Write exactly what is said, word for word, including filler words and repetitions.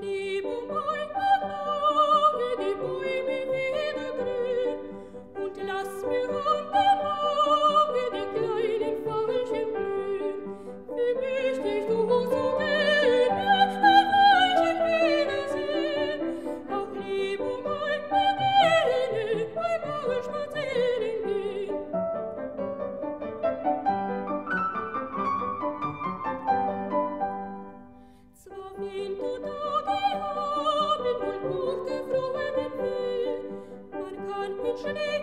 lieb um mein Lage die Bäume wieder grün, und lass mir an der Mauer die kleinen Veilchen blühen. Wie möcht ich du so gerne ein Veilchen wiedersehen, auch lieb um mein Begehne beim Bauer spazieren gehen. Zwar weht du da die Abend und bucht der frohen Weh, man kann mit Schnee